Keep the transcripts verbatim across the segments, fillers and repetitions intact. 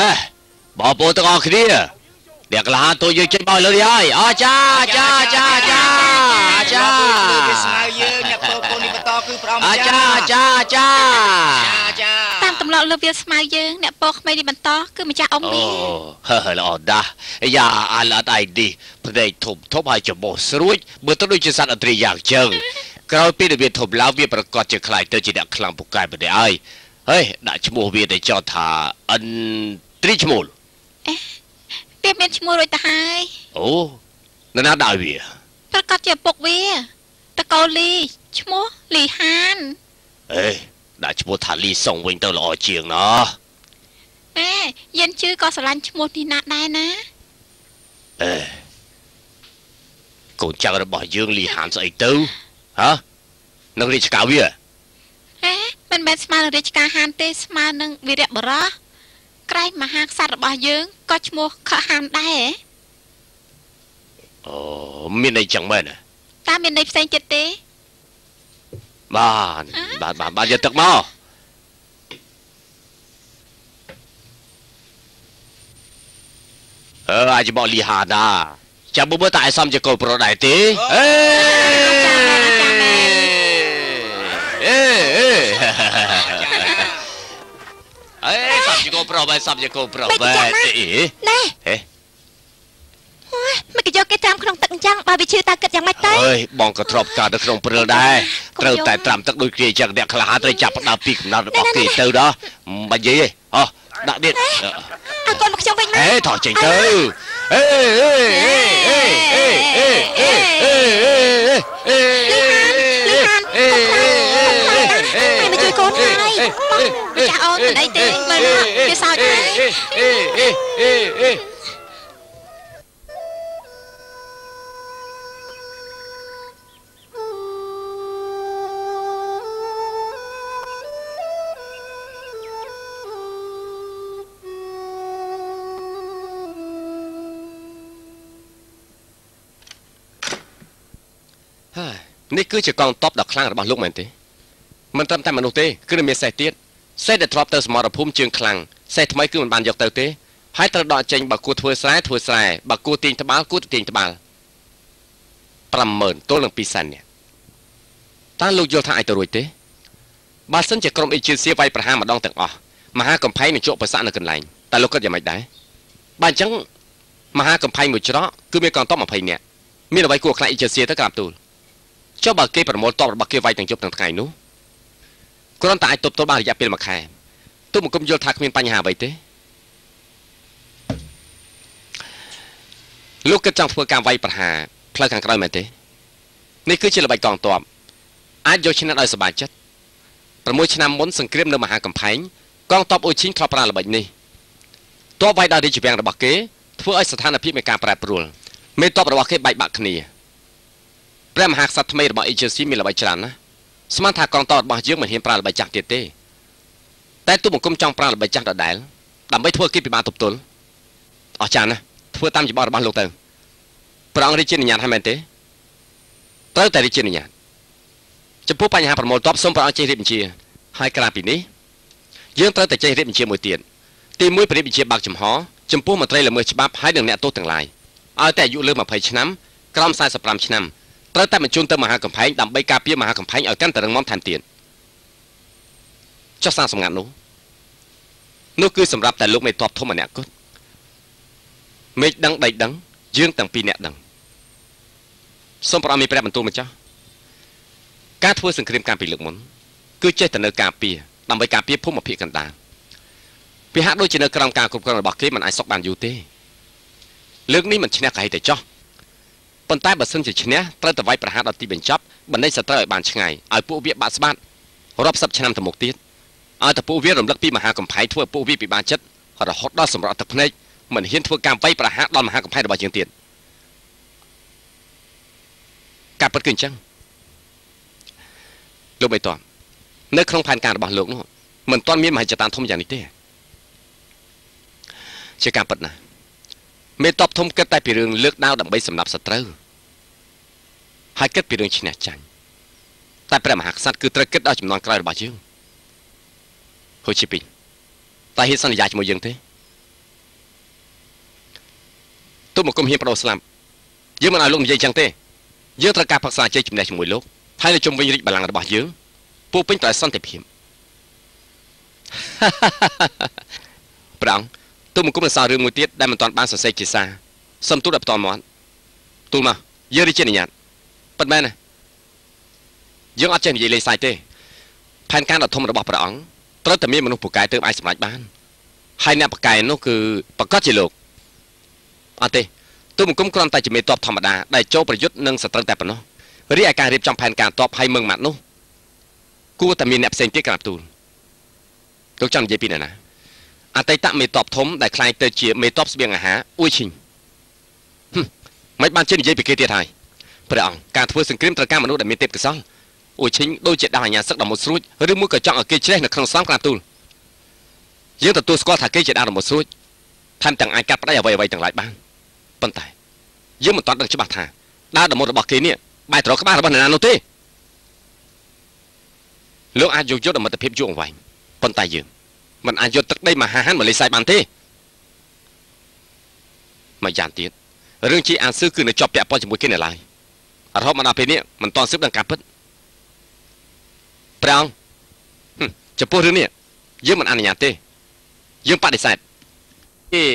bỏ bộ tao ngọc kia để là tôi dương trên bao lời ai à cha cha cha cha cha à cha cha cha tam tầm lọ lơ việt smile dương nè bọc mày đi bắn to cứ mình cha ông đi hơ là đa ya anh là ai đi đây thùng thốt hai chục bộ sủi bữa tôi đôi chân sắt ở tri giang chân cái bây giờ thùng lão việtประกอบจะคลายตัวจีดักคลังปุกไก่ไปได้เฮ้ยได้ชั่วโมงviệt để cho thà anh triชั่วโมงเปียเป็นชั่วโมงเลยตาหายโอ้นั่นน่าได้เวียประกอบจะปกเวียตะกอลีชั่วโมงลีฮานเอ้ยได้ชั่วโมงทาลีส่งวิ่งตลอดเชียงเนาะแม่ยันชื่อก็สลันชั่วโมงที่นัดได้นะเอ้ยกูจะเอาบ่ยื่นลีฮานใส่ตู้ฮะนักเรียนกาเวียเอ๊ะมันเป็นสมาร์ทเรียนกาฮานเตสมาหนึ่งวิเดบรอใกล้มาหาสัตว์บ่ยื่นก็ชั่วโมงข้าฮานได้โอ้มีในจังไหมน่ะตามีในเซนเจตีบ้านบ้านบ้านบ้านจะตึกมั้งเอออาจจะบอกลีฮาน่ะจะบุบตายซ้ำจะโกรธได้ตีเอ้เอ้เอ้เอ้ซ้ำจะโกรธไปซ้ำจะโกรธไปเอ๊ะเอ๊ะไม่กี่โยกแกจำขนมตักจังบาบิชื่อตาเกิดยังไม่ตายเฮ้ยบองกระทบการขนมเปลือกได้เติมแต่ตรำตักโดยเกลียจากเด็กขลาหาได้จับดาวปีกนั่นบอกเกลียเติมđóบันยี่อ๋อดักเด็ดอาคนมาชมไปไหมเฮ้ยถอดเจงเติมเฮ้ยเฮ้ยเฮ้ยเฮ้ยเฮ้ยเฮ้ยเฮ้ยเฮ้ยเฮ้ยลิฮานลิฮานไม่มาช่วยคนไงไม่จะเอาแต่ไหนเต้มาเดี๋ยวสาวใจนี่คือจะกองท็อปดอกคลั่งระบาดลูกเหมือนตีมันทำแต่มนุษย์ตีคือมีเศษตีเศษเด็ดทรอปเตอร์สมอร์พุ่มเชียงคลั่งเศษทำไมคือมันบานยกเตอร์ตีให้ตระดอเจงบักกูทัวร์สายทัวร์สายบักกูตีนทบาลกูตีนทบาลประเมินตัวหลังปีสันเนี่ยตั้งลูกโยธาไอตัวรวยตีบาสันจะกรมเอเชียเซียไปประหารมาดองแต่งอ๋อมาหากำไพ่ในโจ๊กภาษาในกันไหลแต่ลูกก็ยังไม่ได้บางจังมาหากำไพ่หมดจ้าคือมีกองท็อปมาไพ่เนี่ยมีเอาไว้กลัวใครเอเชียเซียตะกราบตูเจ้าบักเก็บประมวลตอบบักเก็บไว้ตั้งจบตั้งไงนู้ก็ต้องตายตบตัวบ้านอยากเป็นมาแข่ตัวมันก็มีโยธามีปัญหาไปเต้ลูกกระจังเพื่อการไว้ปัญหาเพลิงขังกระไรมาเต้นี่คือเชื่อใบกองตอบอาจโยชนะได้สบายจัดประมวลชนะม้วนสังเกตในมหากำแพงกองตอบอุชิงคลอปราระบายนี่ตัวไว้ได้ดีจีบยังระบักเก็บเพื่อไอ้สถานพิมีการแปรปรวนไม่ตอบระบักเก็บใบบักนี่เริ่มหักสัตว์ไม่ระบายเอเจนซี่มีระบายจานนะสมาร์ทกองตอดบางเยอะเหมือนเห็นปลาระบายจักรเตี้ยแต่ตัวมันกุมจังปลาระบายจักรได้ดำไม่ทั่วกิบปีบานตุบตุลอ๋อจานนะทั่วตามจีบอระบายลงเติมปรองริจินยานให้มันเต้เติมแต่ริจินยานจะพูดปัญหาประมวลตอบสมปรองเจริญบัญชีให้กลางปีนี้ยื่นเติมแต่เจริญบัญชีมวยเตียนตีมวยผลิตบัญชีบางจำหอจำพูดมาเตยละเมื่อฉบับให้หนึ่งเนี่ยโตต่างลายเอาแต่ยุเริ่มมาเพย์ชน้ำกล้อมสายสปรามชน้ำเติมแต่มันจุนเติมมหากำแพงดำใบกาเปียมหากำแพงเอากันแต่รังม้อมแทนเตียนเจ้าสร้างสมงานนู้นู้คือสำหรับแต่ลูกไม่ตอบทุ่มมันเนี่ยก็ไม่ดังใดดังยื่นต่างปีเนี่ยดังสมปรางมีแปรบรรทุกมันเจ้าการทั่วสังเคราะห์การปีเหลืองมันคือเจตนาการเปียดำใบกาเปียพุ่มมาเพียกันตาปีฮักโดยเจตนากรรมการกรุบกรองบอกที่มันไอซอกบานยูเต้เรื่องนี้มันชนะใครแต่เจ้าปนใต้บัดซึ่งจะชนะเติมแต่ไว้ประหารเอาตีเป็นจับบันไดสเตอร์บานช่างเอาผู้วิบาสบัดรอบซับชนะตะมกตีเอาแต่ผู้วิรำลักปีมหากรรมไพ่ทั่วผู้วิปีบานจัดเราฮอตด้าสมรตะพเนจเหมือนเห็นทั่วการไปประหารดอนมหากรรมไพ่ระบายเชียงเตียนการปฏิกิริยาลูกใบตองเนื้อครองพันการระบายโลกนู้เหมือนตอนมีมหาจัตตานทมอย่างนี้เต้เชื่อการปฏินะไม่ตอบทมเกิดแต่ปีเรื่องเลือกดาวดับใบสำหรับสตรูให้เกิดปีเรื่องชนะจันแต่ประมหากษัตริย์คือตระเกิดดาวจำนวนกลายระบาดเยอะโฮชิปิแต่เหตุสัญญาจมูกยังเท่ទូមកគុំហ៊ានបដូរស្លាប់យើងមិនឲ្យលោកនិយាយចឹងទេយើងត្រូវការប្រឹក្សាជ័យជំនះជាមួយលោកហើយនៅជុំវិញរាជបល្ល័ង្ករបស់យើងពោពេញដោយសន្តិភាពព្រះអង្គទូមកគុំនឹងសររឿងមួយទៀតដែលមិនទាន់បានសរសេរជាសារសុំទូលដល់បន្តមាត់ទូលមកយើងរីកជានិយាយប៉ិតមែនណាយើងអត់ចេះនិយាយលេងសើចទេផែនការដ៏ធំរបស់ព្រះអង្គត្រូវតែមានមនុស្សពូកែទើបអាចសម្រេចបានហើយអ្នកពូកែនោះគឺប្រកាសជាលោកអត់ទេទូមកគុំគ្រាន់តែជាមេតបធម្មតាដែលចូលប្រយុទ្ធនឹងសត្រូវតែប៉ុណ្ណោះរីឯការរៀបចំផែនការតបឲ្យមឹងម៉ាត់នោះគួរតែមានអ្នកផ្សេងទៀតក្រាបទូលលោកចង់និយាយពីណាអតីតមេតបធំដែលខ្លាយទៅជាមេតបស្បៀងអាហារអ៊ុយឈីងមិនបានជិះនិយាយពីគេទៀតហើយព្រះអង្គការធ្វើសង្គ្រាមត្រូវការមនុស្សដែលមានទេពកោសល្យអ៊ុយឈីងដូចជាដាស់អាញាសឹកដល់មុតស្រួចឬមួយក៏ចង់ឲ្យគេជ្រេះនៅក្នុងស្លាមក្រាបទូលយើងទទួលស្គាល់ថាគេជាដាស់ដល់មុតស្រួចថែមទាំងអាចកាត់ផ្ដាច់អ្វីអ្វីទាំងឡាយបានប៉ុន្តែយើងមិនទាន់ដឹងច្បាស់ថាដាស់ដល់មុតរបស់គេនេះបែរត្រូវក្បាលរបស់នរណានោះទេលោកអាចយកយកដល់មិត្តភាពយូរអង្វែងប៉ុន្តែយើងមិនអាចយកទឹកដីមហាហានមកលេងសើចបានទេមកយ៉ាងទៀតរឿងជីអានស៊ឺគឺនៅជាប់ពាក់ព័ន្ធជាមួយគេនៅឡើយរហូតមកដល់ពេលនេះមិនទាន់ស៊ើបដឹងការពិតព្រះអង្គចំពោះរឿងនេះយើងមិនអនុញ្ញាតទេយើងបដិសេធអេ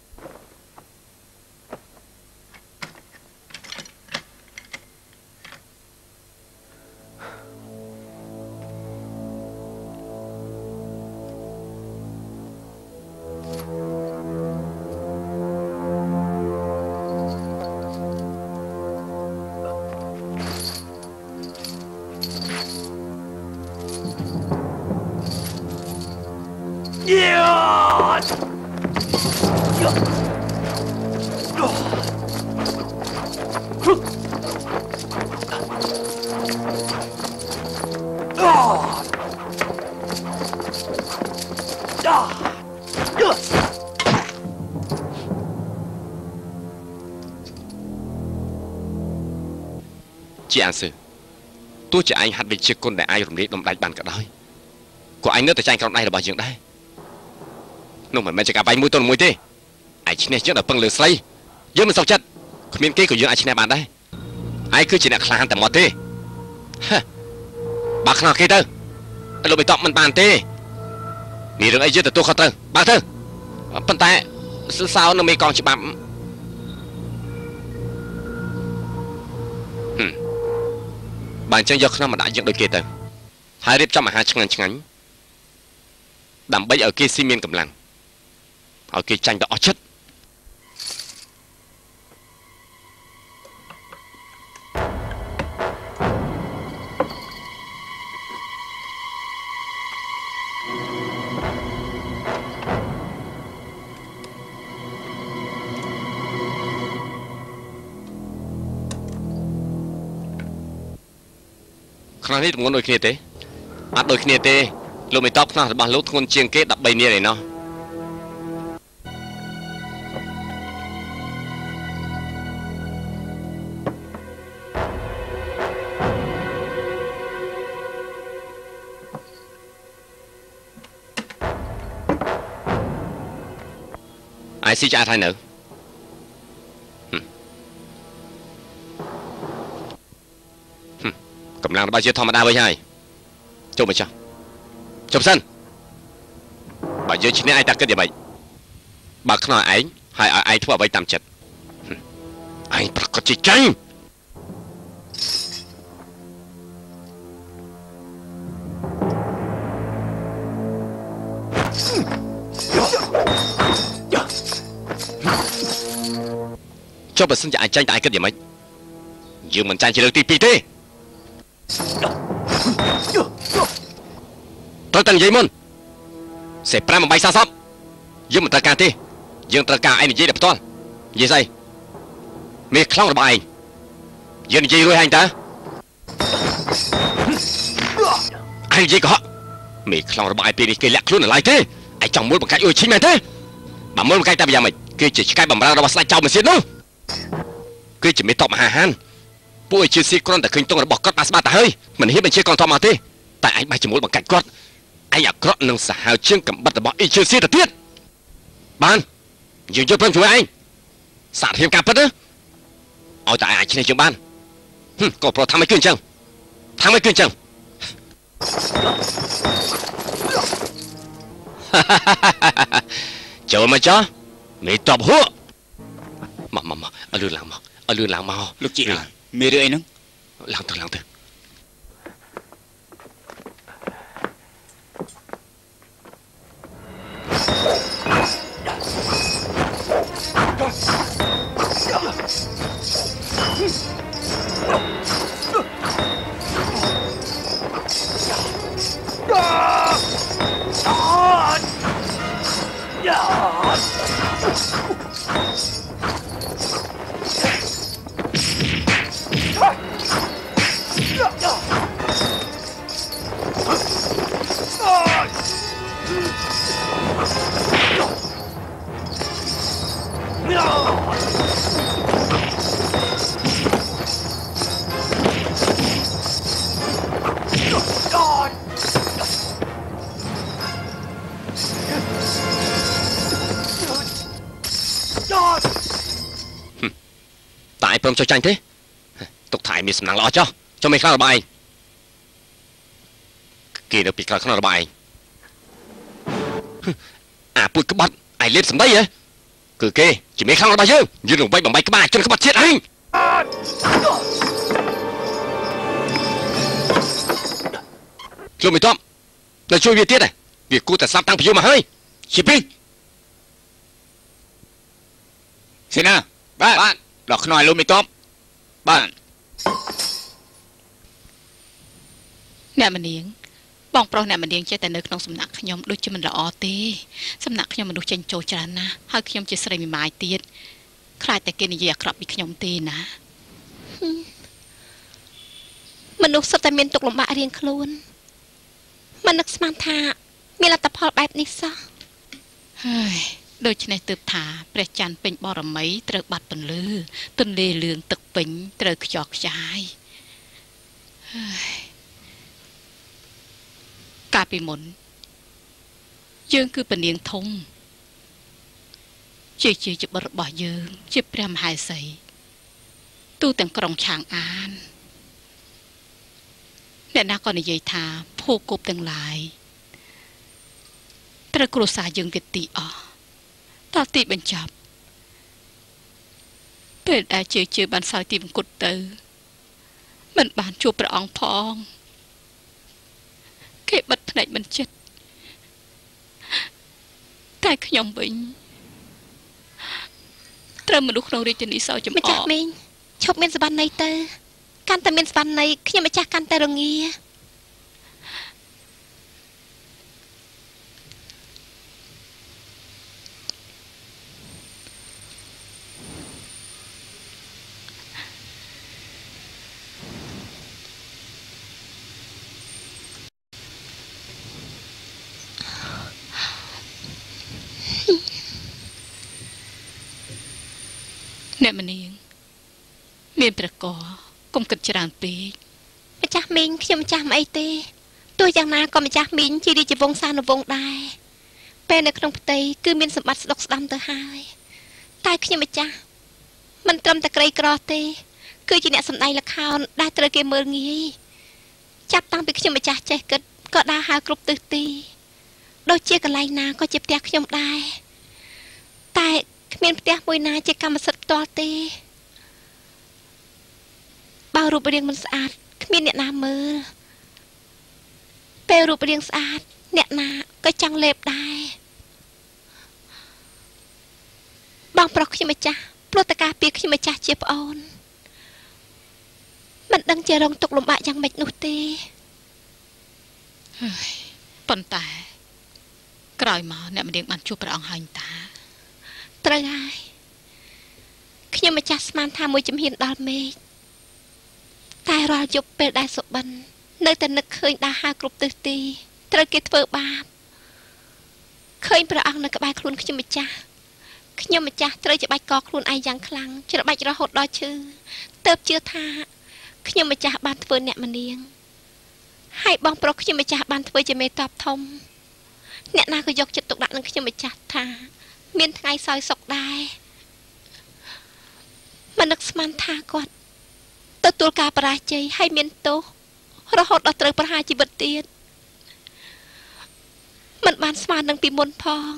ជាអានស៊ឺទោះជាឯងហាត់វិជ្ជាគុណដែលអាចរំលាយដុំដាច់បានក៏ដោយក៏ឯងនៅតែចាញ់ក្រុមដៃរបស់យើងដែរនោះមិនមែនជាការបាយមួយទល់មួយទេឯងឈ្នះយើងដល់ពឹងលើស្រីយើងមិនសុខចិត្តគ្មានគេក៏យើងអាចឈ្នះបានដែរឯងគឺជាអ្នកក្លាហានតែមកទេបើខ្នោះគេទៅលោកបៃតងមិនបានទេមានរឿងអីយើងទទួលខុសត្រូវបើទៅប៉ុន្តែសឺសៅនៅមេកងច្បាប់បើអញ្ចឹងយកខ្នោះមកដាក់យើងដូចគេទៅហើយរៀបចំអាហារឆ្ងាញ់ឆ្ងាញ់ដើម្បីឲ្យគេស៊ីមានកម្លាំងឲ្យគេចាញ់ទៅអស់ចិត្តខ្នោះនេះទម្ងន់ដូចគ្នាទេអត់ដូចគ្នាទេលោកមេតបខ្នោះរបស់លោកធ្ងន់ជាងគេ13នាទីឯណោះអាយស៊ីចាស់ហើយនៅកម្លាំងរបស់ជាធម្មតាវិញហើយចុះមកចុះចុះសិនបើយើងឈ្នះឯងតាគិតយ៉ាងម៉េចបើខ្នោះឯងហើយឲ្យឯងធ្វើអ្វីតាមចិត្តឯងប្រកាសជាចាញ់ចុះបើសិនជាឯងចាញ់តើឯងគិតយ៉ាងម៉េចយើងមិនចាញ់ជាលើកទីពីរទេត្រូវតែនិយាយមុនសេប្រាំបំបីសាសពយើងមិនត្រូវការទេយើងត្រូវការឯងនិយាយដល់ផ្ទាល់និយាយស្អីមេខ្លោងរបស់ឯងយើងនិយាយរួចហើយតើឯងនិយាយកុហកមេខ្លោងរបស់ឯងពេលនេះគេលាក់ខ្លួននៅឡើយទេឯងចង់មូលបង្កាច់អ៊ុយឈីមែនទេបើមូលបង្កាច់តែយ៉ាងម៉េចគឺជាឆ្កែបំរើរបស់ស្ដេចចៅមិនសៀតនោះគឺជាមេតបមហាហានពួកឯជាស៊ីគ្រាន់តែឃើញទងរបស់គាត់បានស្បាត់ទៅហើយមិនហ៊ានបញ្ជាកងទ័ពមកទេតែឯងបេះជាមួយបង្កាច់គាត់ឯងអាក្រក់នឹងសាហាវជាងកំបិតរបស់អ៊ីជើស៊ីទៅទៀតបានយើងយកព្រមជួយឯងសារភាពការពិតណាឲ្យតែអាចឈ្នះជាងបានក៏ប្រថាំឲ្យគឺអញ្ចឹងថាមិនគឺអញ្ចឹងចូលមកចោះមេតបហួរមកមកមកអលឿនឡើងមកអលឿនឡើងមកលោកជីមេរឿងអីហ្នឹងឡើងទៅឡើងទៅព្រមចុះចាញ់ទេទុកថៃមានសំណាងល្អចុះចុះមិនខ្លាំងរបស់ឯងគេនៅពីក្រោយខ្នងរបស់ឯងអាពួយក្បត់ឯងលេបសម្ដីហ៎គឺគេជាមេខ្លាំងរបស់យើងយើងនឹងវាយបំបីក្បាលជនក្បត់ជាតិឯងជួយមិនតបទៅជួយវាទៀតវាគូតែស្លាប់តាំងពីយូរមកហើយជាពីសេនាបាទបាទដល់ខ្នងឲ្យលោកមិនតបបាទអ្នកមនាងបងប្រុសអ្នកមនាងចេះតែនៅក្នុងសំណាក់ខ្ញុំដូចជាមិនល្អទេសំណាក់ខ្ញុំមនុស្សចេញចូលច្រើនណាស់ហើយខ្ញុំជាស្រីមីម៉ាយទៀតខ្លាចតែគេនិយាយអាក្រក់ពីខ្ញុំទេណាមនុស្សសុទ្ធតែមានទុក្ខលំបាករៀងខ្លួនមិននឹកស្មានថាមានលទ្ធផលបែបនេះសោះហើយដូច្នេះទើបថាព្រះច័ន្ទពេញបរមីត្រូវបាត់ពន្លឺទន្លេលឿងទឹកពេញត្រូវខ្យល់ខ្ចាយហើយកាលពីមុនយើងគឺពនាងធំជាជាជាបុត្ររបស់យើងជាព្រះមហេសីទូទាំងក្រុងឆាងអានអ្នកណាក៏និយាយថាភូគប់ទាំងឡាយត្រូវគ្រួសារយើងគេទីអស់តទីបញ្ចប់ពេលដែលជឿជឿបានសោយទីមង្គតទៅមិនបានជួបព្រះអង្គផងគេបិទភ្នែកមិនចិត្តតែខ្ញុំវិញត្រូវមនុស្សក្នុងរាជធានីសោចំអកម្ចាស់មីងឈប់មានសវណ្ណីទៅកាន់តែមានសវណ្ណីខ្ញុំម្ចាស់កាន់តែរងាអ្នកមនាងមានព្រះកកុំគិតច្រើនពេកម្ចាស់មីងខ្ញុំម្ចាស់មិនអីទេទោះយ៉ាងណាក៏ម្ចាស់មីងជារាជវង្សានុវង្សដែរពេលនៅក្នុងផ្ទៃគឺមានសម្បត្តិស្ដុកស្ដាំទៅហើយតែខ្ញុំម្ចាស់មិនត្រឹមតែក្រីក្រទេគឺជាអ្នកសម្ដែងល្ខោនដែលត្រូវគេមើលងាយចាប់តាំងពីខ្ញុំម្ចាស់ចេះគិតក៏ដើរហើរគ្រប់ទិសទីដូចជាកន្លែងណាក៏ជាផ្ទះខ្ញុំដែរតែគ្មានផ្ទះមួយណាជាកម្មសិទ្ធិផ្ទាល់ទេបើរូបរាងមិនស្អាតគ្មានអ្នកណាមើលពេលរូបរាងស្អាតអ្នកណាក៏ចង់លេបដែរបងប្រុសខ្ញុំម្ចាស់ព្រោះតកាពីខ្ញុំម្ចាស់ជាប្អូនមិនដឹងជារងទុក្ខលំបាកយ៉ាងម៉េចនោះទេហើយប៉ុន្តែក្រោយមកអ្នកម្នាងបានជួបព្រះអង្គហើយតាត្រូវហើយខ្ញុំម្ចាស់ស្មានថាមួយជំហានដល់មេឃតែរាល់យប់ពេលដែលសុបិននៅតែនឹកឃើញដាហើរគ្រប់ទិសទីត្រូវគេធ្វើបាបឃើញព្រះអង្គនៅក្បែរខ្លួនខ្ញុំម្ចាស់ខ្ញុំម្ចាស់ត្រូវច្បាច់កខ្លួនឯងយ៉ាងខ្លាំងច្របាច់រហូតដល់ឈឺទើបជឿថាខ្ញុំម្ចាស់បានធ្វើអ្នកម្នាងហើយបងប្រុសខ្ញុំម្ចាស់បានធ្វើជាមេតបធំអ្នកណាក៏យកចិត្តទុកដាក់នឹងខ្ញុំម្ចាស់ថាមានថ្ងៃសោយសុខដែរមិននឹកស្មានថាគាត់ទទួលការបរាជ័យហើយមានទោសរហូតដល់ត្រូវប្រហារជីវិតទៀតមិនបានស្មាននឹងពីមុនផង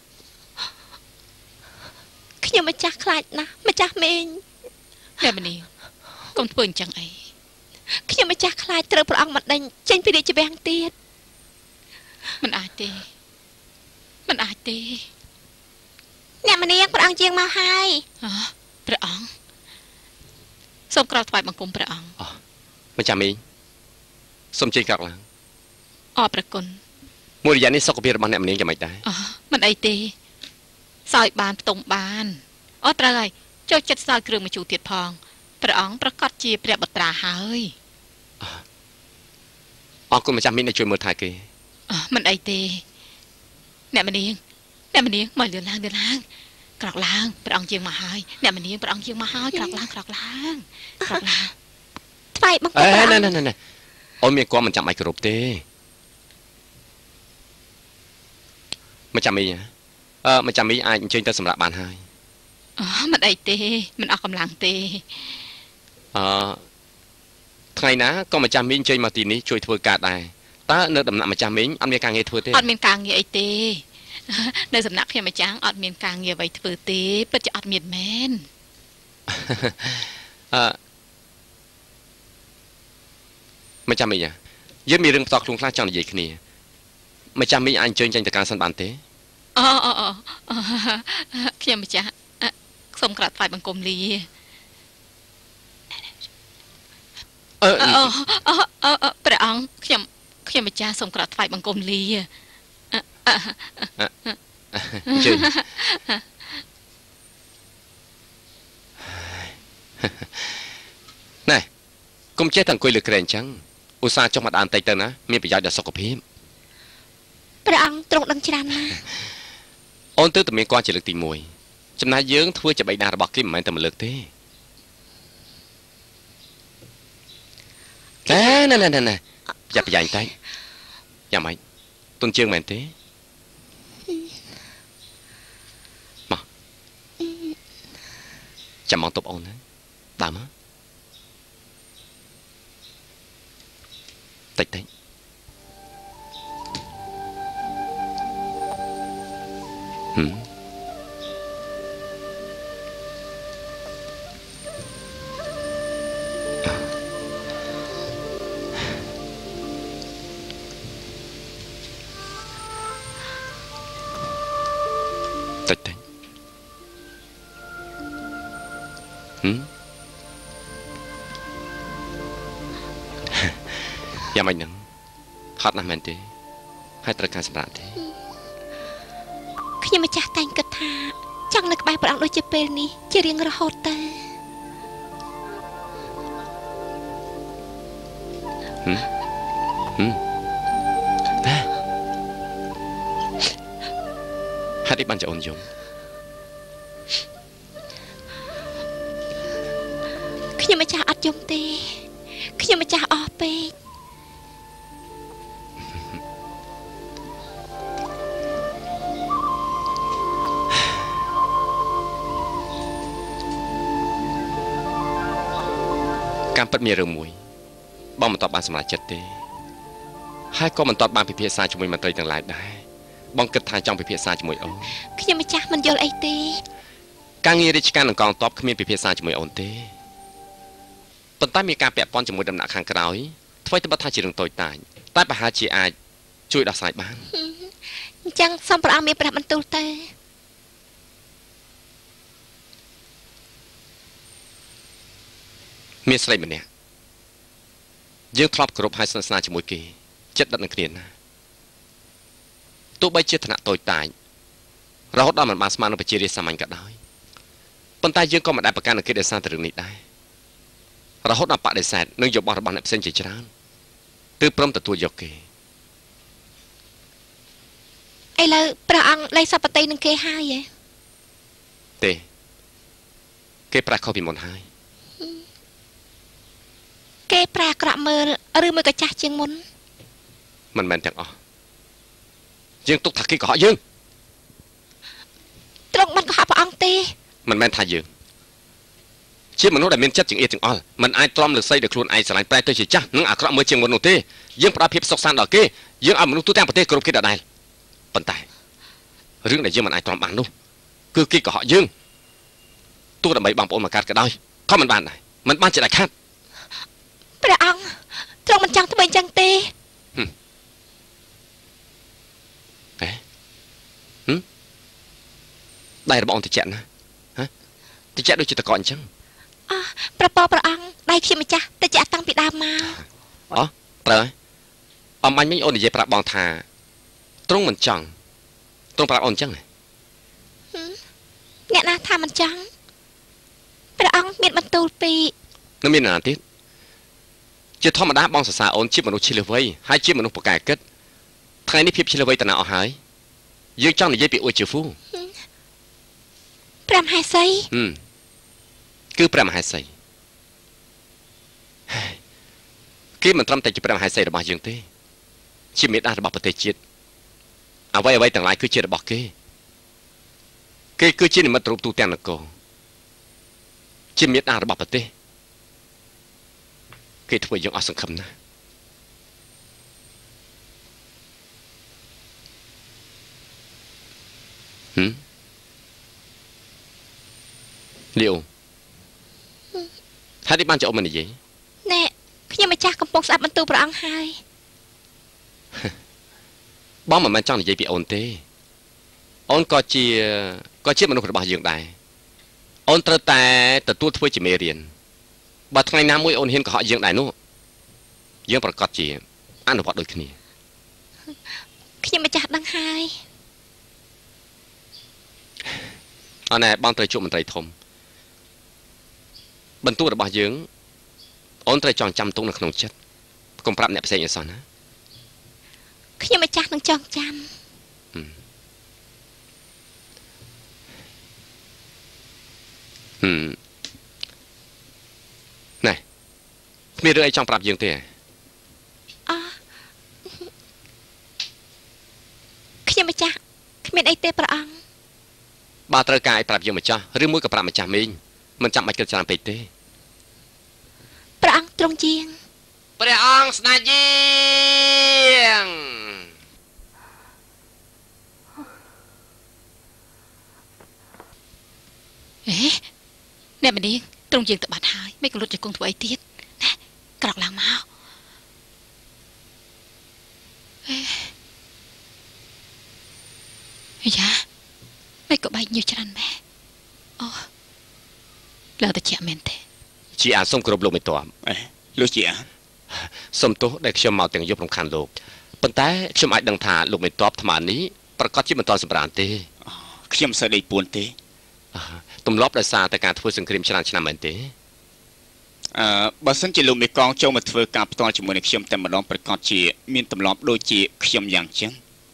ខ្ញុំម្ចាស់ខ្លាចណាស់ម្ចាស់មេងតែម្នេះកុំធ្វើអញ្ចឹងអីខ្ញុំម្ចាស់ខ្លាចត្រូវព្រះអង្គមកដេញចេញពីរាជវាំងទៀតមិនអាចទេមិនអាចទេអ្នកម្នាងព្រះអង្គជាងមកហើយហ៎ព្រះអង្គសូមក្រោកថ្វាយបង្គំព្រះអង្គអូម្ចាស់មីងសូមជិះក្រោកឡើងអរព្រះគុណមួយរយៈនេះសុខភាពរបស់អ្នកម្នាងយ៉ាងម៉េចដែរអូមិនអីទេសោយបានផ្ទុំបានអូត្រូវហើយចូលចិត្តសោយគ្រឿងមជូរទៀតផងព្រះអង្គប្រកាសជាព្រះបុត្រាហើយអរគុណម្ចាស់មីងដែលជួយមើលថែគេអឺមិនអីទេអ្នកម្នាងអ្នកម្នាងមកលឿនឡើងលឿនឡើងក្រោកឡើងព្រះអង្គជាងមកហើយអ្នកម្នាងព្រះអង្គជាងមកហើយក្រោកឡើងក្រោកឡើងក្រោកឡើងថ្វាយបង្គំព្រះអង្គណែណែណែអូនមានគាត់មិនចាំបាច់គ្រប់ទេម្ចាស់មីងអឺម្ចាស់មីងអាចអញ្ជើញទៅសម្រាប់បានហើយអូមិនអីទេមិនអស់កម្លាំងទេអឺថ្ងៃណាក៏ម្ចាស់មីងអញ្ជើញមកទីនេះជួយធ្វើការដែរតើនៅដំណាក់ម្ចាស់មីងអត់មានការងារធ្វើទេអត់មានការងារអីទេនៅសំណាក់ខ្ញុំម្ចាស់អត់មានការងារអ្វីធ្វើទេពិតជាអត់មានមែនអឺម្ចាស់មីងយើងមានរឿងផ្ទាល់ខ្លួនខ្លះចង់និយាយគ្នាម្ចាស់មីងអាចអញ្ជើញចេញទៅការសិនបានទេអូអូអូខ្ញុំម្ចាស់សូមក្រាបថ្វាយបង្គំលាអឺអូអូព្រះអង្គខ្ញុំខ្ញុំម្ចាស់សូមក្រាបថ្វាយបង្គំលាអញ្ជើញណែកុំចេះតែអង្គុយលើក្រែងអញ្ចឹងឧស្សាហ៍ចុះមកដើមតិចទៅណាមានប្រយោជន៍ដល់សុខភាពព្រះអង្គទ្រង់ដឹងច្រើនណាស់អូនទៅតែមានគាត់ជាលើកទីមួយចំណាយយើងធ្វើជាបិតារបស់គេមិនមែនតែមួយលើកទេណែណែណែណែយ៉ាប់យ៉ាញ់តែយ៉ាងម៉េចទុនជើងមែនទេមកចាំមកតបអូនណាដើមតិចតិចហឹមតិចតិចហឹមយ៉ាងម៉េចហ្នឹងហត់ណាស់មែនទេហើយត្រូវការសម្រាប់ទេខ្ញុំម្ចាស់តែងគិតថាចង់នៅក្បែរព្រះអង្គដូចជាពេលនេះជារៀងរហូតទៅហឹមហឹមហេតុអីបានជាអូនយំខ្ញុំម្ចាស់អត់យំទេខ្ញុំម្ចាស់អស់ពេកការពិតមានរឿងមួយបងមិនតបបានសម្រេចចិត្តទេហើយក៏មិនតបបានពិភាក្សាជាមួយមន្ត្រីទាំងឡាយដែរបងគិតថាចង់ពិភាក្សាជាមួយអូនខ្ញុំម្ចាស់មិនយល់អីទេការងាររាជការនិងកងទ័ពគ្មានពិភាក្សាជាមួយអូនទេប៉ុន្តែមានការពាក់ព័ន្ធជាមួយដំណាក់ខាងក្រោយអ្វីទៅបើថាជារឿងតូចតាចតែប្រហែលជាអាចជួយដោះស្រាយបានអញ្ចឹងសូមព្រះអង្គមានព្រះបន្ទូលទៅមានស្រីម្នាក់យើងធ្លាប់គោរពហើយស្និទ្ធស្នាលជាមួយគេចិត្តដិតនឹងគ្នាណាទោះបីជាឋានៈតូចតាចរហូតដល់មិនបានស្មើនឹងប្រជារាស្ត្រសាមញ្ញក៏ដោយប៉ុន្តែយើងក៏មិនដែលប្រកាន់នឹងគេដោយសារតែរឿងនេះដែររហូតដល់បដិសេធនឹងយោបល់របស់អ្នកផ្សេងជាច្រើនទើបព្រមទទួលយកគេឥឡូវព្រះអង្គលែងសពតិនឹងគេហើយទេគេប្រាស់ខុសពីមុនហើយគេប្រែអាក្រក់មើលឬមួយក៏ចាស់ជាងមុនមិនមែនទាំងអស់យើងទុកថាគេកុហកយើងត្រង់មិនកុហកព្រះអង្គទេមិនមែនថាយើងជាមនុស្សដែលមានចិត្តចង្អៀតចង្អល់មិនអាចទ្រាំលើស័យដែលខ្លួនឯងស្រឡាញ់ប្រែទៅជាចាស់និងអាក្រក់មើលជាងមុននោះទេយើងផ្ដល់ភាពសុខសាន្តដល់គេយើងឲ្យមនុស្សទូទាំងប្រទេសគ្រប់គេដដែលប៉ុន្តែរឿងដែលយើងមិនអាចទ្រាំបាននោះគឺគេកុហកយើងទោះដើម្បីបងប្អូនមកកាត់ក៏ដោយក៏មិនបានដែរមិនបានជាដាច់ខាតព្រះអង្គទ្រង់មិនចង់ធ្វើអញ្ចឹងទេហ៎ហឹមដៃរបស់អង្គតិចណាហ៎តិចដូចជាតកអញ្ចឹងអោះប្រពោព្រះអង្គដៃខ្ញុំម្ចាស់តិចតាំងពីដើមមកអូត្រូវហើយអំបញ្ញមិញអូននិយាយប្រាប់បងថាទ្រង់មិនចង់ទ្រង់ប្រាប់អូនអញ្ចឹងអ្នកណាថាមិនចង់ព្រះអង្គមានបន្ទូលពីរនៅមានណាទៀតជាធម្មតាបងសរសើរអូនជាមនុស្សឈ្លាសវៃហើយជាមនុស្សប្រកែកគិតថ្ងៃនេះភាពឈ្លាសវៃតាណាអស់ហើយយើងចង់និយាយពីអួជឺហ្វូព្រះមហេសីគឺព្រះមហេសីគេមិនត្រឹមតែជាព្រះមហេសីរបស់យើងទេជាមេដារបស់ប្រទេសជាតិអ្វីអ្វីទាំងឡាយគឺជារបស់គេគេគឺជានិមិត្តរូបទូទាំងនគរជាមេដារបស់ប្រទេសគេធ្វើយើងអស់សង្ឃឹមណាស់ហឹមលីអូហេតុនេះបានចូលមកនិយាយណែខ្ញុំម្ចាស់កំពុងស្ដាប់បន្ទូលព្រះអង្គហើយបងមិនមែនចង់និយាយពីអូនទេអូនក៏ជាក៏ជាមនុស្សរបស់យើងដែរអូនត្រូវតែទទួលធ្វើជាមេរៀនបើថ្ងៃណាមួយអូនហ៊ានកុហកយើងដែរនោះយើងប្រកាសជាអនុវត្តដូចគ្នាខ្ញុំម្ចាស់ដឹងហើយអរណែបងត្រូវជួបមន្ត្រីធំបន្ទូលរបស់យើងអូនត្រូវចងចាំទុកនៅក្នុងចិត្តកុំប្រាប់អ្នកផ្សេងអីសោះណាខ្ញុំម្ចាស់នឹងចងចាំហឹមណែគ្មានរឿងអីចង់ប្រាប់យើងទេអឺខ្ញុំម្ចាស់គ្មានអីទេព្រះអង្គបើត្រូវការឲ្យប្រាប់យើងម្ចាស់ឬមួយក៏ប្រាប់ម្ចាស់មីងមិនចាំបាច់គិតច្រើនពេកទេព្រះអង្គទ្រង់ជាងព្រះអង្គស្ដេចយាងអេអ្នកម្នាងទ្រង់យើងទៅបាត់ហើយមិនក៏លុតជង្គង់ធ្វើអីទៀតណាក្រោកឡើងមកអេអាយ៉ាមិនក៏បែកញើសច្រើនម៉ែអូលើតែជាមែនទេជាអាសូមគោរពលោកមេតបអេលោកជាអាសូមទោសដែលខ្ញុំមកទាំងយប់រំខានលោកប៉ុន្តែខ្ញុំអាចដឹងថាលោកមេតបថ្មនេះប្រកាសជាមិនតន់សម្រានទេខ្ញុំសើដេកពួនទេទម្លាប់ដោយសារតែការធ្វើសង្គ្រាមច្រើនឆ្នាំមែនទេអឺបើសិនជាលោកមេកងចូលមកធ្វើការផ្ទាល់ជាមួយនឹងខ្ញុំតែម្ដងប្រកាសជាមានទម្លាប់ដូចជាខ្ញុំយ៉ាងចឹង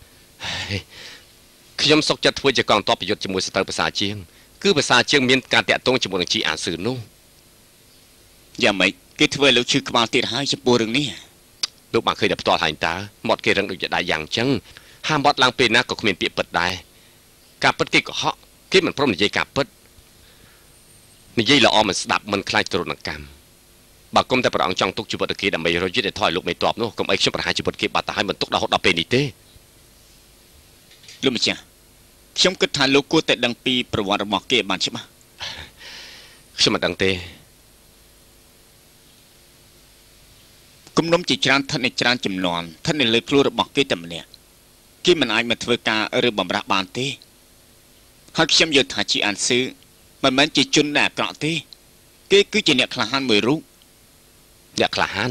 ខ្ញុំសុកចិត្តធ្វើជាកងទ័ពប្រយុទ្ធជាមួយសត្រូវភាសាជាងគឺភាសាជាងមានការតាក់ទងជាមួយនឹងជីអានស៊ឺនោះយ៉ាងម៉េចគេធ្វើលោកឈឺក្បាលទៀតហើយចំពោះរឿងនេះលោកបានឃើញតែផ្ទាល់ហើយតើមាត់គេរឹងដូចជាដៃយ៉ាងចឹងហាមាត់ឡើងពេលណាក៏គ្មានពាក្យពិតដែរការពិតគេកុហកគេមិនព្រមនិយាយការពិតនិយាយល្អមិនស្ដាប់មិនខ្លាចទរណកម្មបើគុំតែព្រះអង្គចង់ទុកជីវិតឲ្យគេដើម្បីរយយុទ្ធឲ្យថយលោកមេតបនោះកុំអីខ្ញុំប្រហារជីវិតគេបាត់ទៅហើយមិនទុកដល់ហូតដល់ពេលនេះទេលោកម្ចាស់ខ្ញុំគិតថាលោកគួរតែដឹងពីប្រវត្តិរបស់គេបានច្បាស់ខ្ញុំមិនដឹងទេគំនុំជាច្រើនស្ថិតនៅច្រើនចំនួនស្ថិតនៅលើខ្លួនរបស់គេតែម្នាក់គេមិនអាចមកធ្វើការឬបំរាស់បានទេហើយខ្ញុំយល់ថាជាអានស៊ឺមិនមែនជាជនដែលអាក្រក់ទេគេគឺជាអ្នកក្លាហានមួយរូបអ្នកក្លាហាន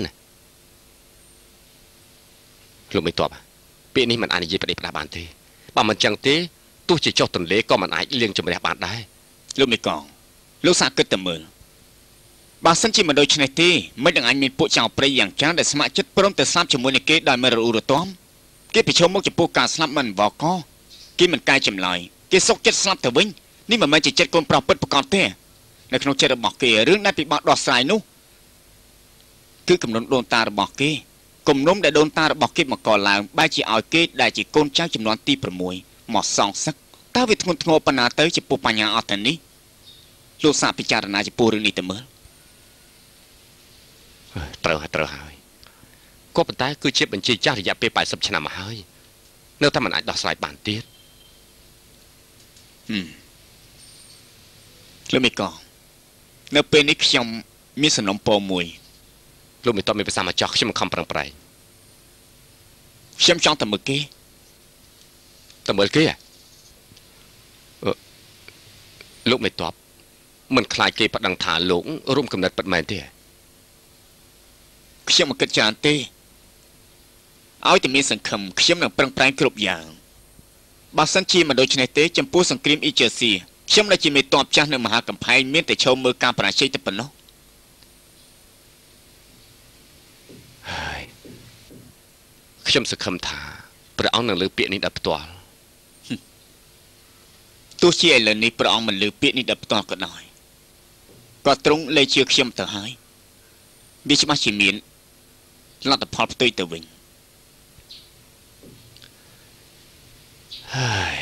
លោកមេតបពាក្យនេះមិនអាចនិយាយប្រដេកផ្ដាស់បានទេបើមិនចឹងទេទោះជាចុះទន្លេក៏មិនអាចលៀងជំរះបានដែរលោកមេកងលោកសាគិតតែមើលបើសិនជាមិនដូចនេះទេមិននឹងអញមានពួកចៅព្រៃយ៉ាងច្រើនដែលស្ម័គ្រចិត្តព្រមទៅស្លាប់ជាមួយនឹងគេដោយមិនរអ៊ូរទាំគេប្រឈមមុខចំពោះការស្លាប់មិនវកកគេមិនកែចម្លើយគេសុកចិត្តស្លាប់ទៅវិញនេះមិនមែនជាចិត្តកូនប្រុសពិតប្រកបទេនៅក្នុងចិត្តរបស់គេរឿងដែលពិបាកដោះស្រាយនោះគឺគំនុំដូនតារបស់គេគំនុំដែលដូនតារបស់គេមកកឡើងបែរជាឲ្យគេដែលជាកូនចៅចំនួនទី6មកសងសឹកតើវាធ្ងន់ធ្ងរប៉ុណ្ណាទៅចំពោះបញ្ហាអត់ទៅនេះលោកសាពិចារណាចំពោះរឿងនេះទៅមើលត្រូវហើយត្រូវហើយក៏ប៉ុន្តែគឺជាបញ្ជីចាស់រយៈពេលแปดสิบឆ្នាំមកហើយនៅតែមិនអាចដោះស្រាយបានទៀតហឹមលោកមេកងនៅពេលនេះខ្ញុំមានសំណុំពរមួយលោកមិនតមានភាសាមកចោះខ្ញុំមិនខំប្រឹងប្រែងខ្ញុំចង់ទៅមើលគេទៅមើលគេអឺលោកមិនតបមិនខ្លាចគេប្តឹងថាលោករួមកំណត់ពិតមែនទេខ្ញុំមិនគិតច្រើនទេឲ្យតែមានសង្ឃឹមខ្ញុំនឹងប្រឹងប្រែងគ្រប់យ៉ាងបើសិនជាមិនដូច្នេះទេចំពោះសង្គ្រាមអ៊ីជើស៊ីខ្ញុំដែលជាមេតបចាស់នៅមហាកំផែងមានតែឈោមមើលការបរាជ័យតែប៉ុណ្ណោះហើយខ្ញុំសង្ឃឹមថាព្រះអង្គនឹងលើពាក្យនេះដល់ផ្ទាល់ទោះជាឥឡូវនេះព្រះអង្គមិនលើពាក្យនេះដល់ផ្ទាល់ក៏ដោយក៏ទ្រង់លែងជឿខ្ញុំទៅហើយវាច្បាស់ជាមានលទ្ធផលផ្ទុយទៅវិញហើយ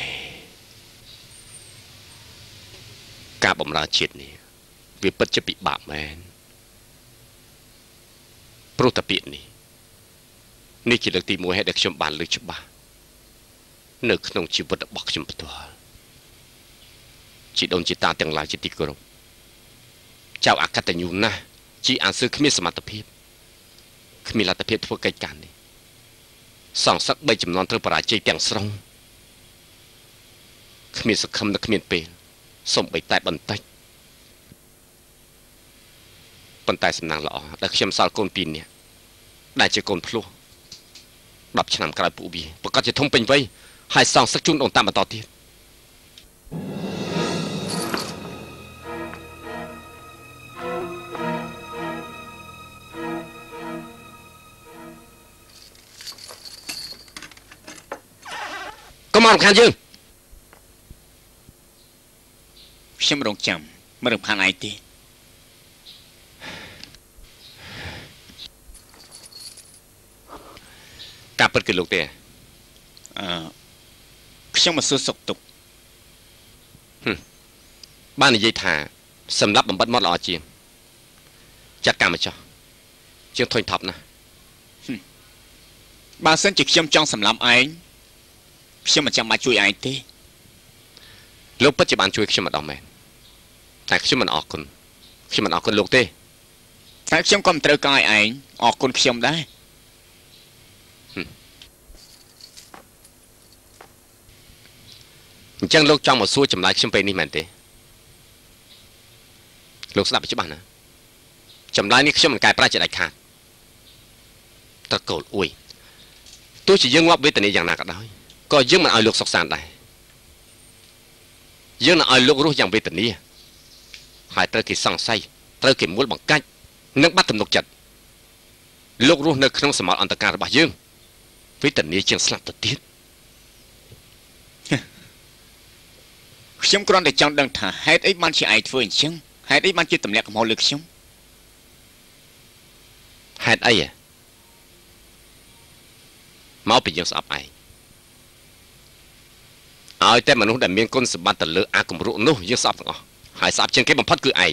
ការបម្រើជាតិនេះវាពិតជាពិបាកមែនព្រោះតែពាក្យនេះនេះជាលើកទីមួយហើយដែលខ្ញុំបានលើកច្បាស់នៅក្នុងជីវិតរបស់ខ្ញុំផ្ទាល់ជីដូនជីតាទាំងឡាយជាទីគោរពចៅអកតញ្ញូណាស់ជីអានសឺគ្មានសមត្ថភាពគ្មានលទ្ធភាពធ្វើកិច្ចការនេះសងសឹកបីចំនួនត្រូវបរាជ័យទាំងស្រុងគ្មានសង្ឃឹមនិងគ្មានពេលសូមបីតែបន្តិចប៉ុន្តែសំណាងល្អដែលខ្ញុំសល់កូនពីរនាក់ដែលជាកូនភ្លោះដប់ឆ្នាំក្រោយពួកវាប្រកាសជាធំពេញវ័យហើយសងសឹកជូនដូនតាមបន្តទៀតកុំមករំខានយើងខ្ញុំរងចាំមិនរំខានឯងទេការពិតគឺលោកទេអឺខ្ញុំមកសួរសុខទុក្ខបាននិយាយថាសម្រាប់បំបត្តិមកល្អជាងចាត់ការមកចោះជាងធុញថប់ណាស់បើសិនជាខ្ញុំចង់សម្លាប់ឯងខ្ញុំមិនចាំបាច់ជួយឯងទេលោកពិតជាបានជួយខ្ញុំម្ដងមែនតែខ្ញុំមិនអរគុណខ្ញុំមិនអរគុណលោកទេតែខ្ញុំក៏មិនត្រូវការឲ្យឯងអរគុណខ្ញុំដែរអញ្ចឹងលោកចង់មកសួរចម្លើយខ្ញុំពេលនេះមែនទេលោកស្ដាប់ច្បាស់ណាចម្លើយនេះខ្ញុំមិនកែប្រែជាដាច់ខាតត្រកូលអួយទោះជាយើងងាប់វេទនាយ៉ាងណាក៏ដោយក៏យើងមិនឲ្យលោកសុខសាន្តដែរយើងនឹងឲ្យលោករស់យ៉ាងវេទនាហើយត្រូវគេសង្ស័យត្រូវគេមួលបង្កាច់និងបាត់ទំនុកចិត្តលោករស់នៅក្នុងសម័យអន្តការរបស់យើងវេទនាជាងស្លាប់ទៅទៀតខ្ញុំគ្រាន់តែចង់ដឹងថាហេតុអីបានជាឯងធ្វើអញ្ចឹងហេតុអីបានជាទម្លាក់កំហុសលើខ្ញុំហេតុអីមកពីយើងស្អប់ឯងឲ្យតែមនុស្សដែលមានគុណសម្បត្តិទៅលើអាគំរុនោះយើងស្អប់ទាំងអស់ហើយស្អប់ជាងគេបំផុតគឺឯង